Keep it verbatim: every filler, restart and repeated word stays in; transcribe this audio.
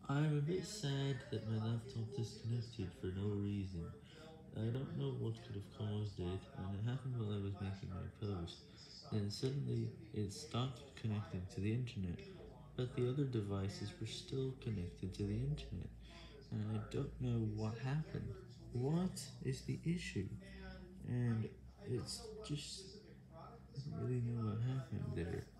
I'm a bit sad that my laptop disconnected for no reason. I don't know what could have caused it, and it happened while I was making my post. Then suddenly it stopped connecting to the internet, but the other devices were still connected to the internet, and I don't know what happened. What is the issue? And it's just, I don't really know what happened there.